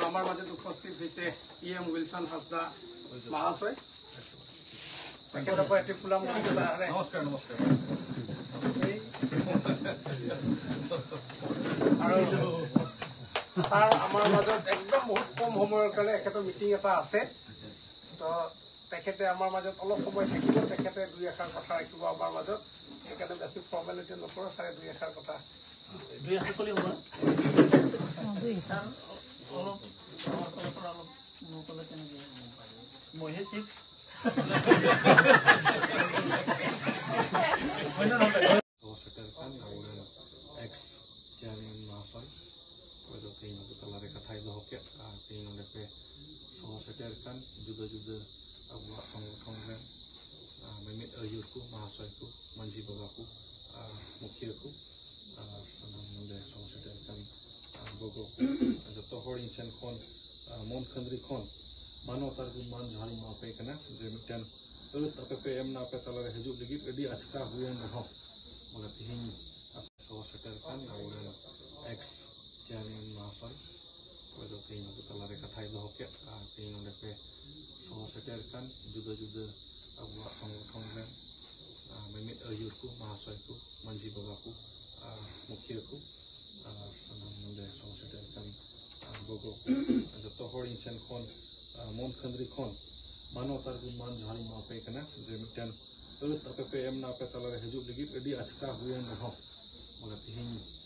আমাৰ মাজত উপস্থিত হৈছে EM উইলছন হাজদা মহাশয় তেখেতৰ পৰা এটি ফুলামুখী নমস্কাৰ নমস্কাৰ আৰু ছাৰ আমাৰ মাজত একদম বহুত কম সময়ৰ কাৰণে এখেতৰ মিটিং এটা আছে তো তেখেতে আমাৰ মাজত অলপ সময় থাকিব তেখেতে দুই এষাৰ কথা ৰাখিব আমাৰ মাজত সেইকাৰণে বেছি ফৰ্মেলিটি নকৰোঁ ছাৰে দুই এষাৰ কথা দুই এষাৰ ক'লে হ'ব মইহে chief ex chairman Mahasoy, whether they know the Talareka Taido Hocket, they know the pay Secretary Kan, Juda Song Tongren, Mimit Ayurku, Mahasoyku, Manji Bagaku, Mukirku, Sanam the Secretary Kan, Gogo, and the Tohorin Chen Kon, Mount Country Kon, Manotar Man Jari Mapekana, Jemitan, PM Napetala Haju, the gift, Edi Achka, we and the Hof, Molapihin. Secretary Kan, ex chairman Mahasoy, whether they know the Talareka Taido Hocket, they know the pay Secretary Kan, Juda Song Tongren, Mimit Ayurku, Mahasoyku, Manji Bagaku, Mukirku, Sanam the Secretary Kan, Gogo, and the Tohorin Chen Kon, Mount Country Kon, Manotar Man Jari Mapekana, Jemitan, PM Napetala Haju, the gift, Edi Achka, we and the Hof. Molapihin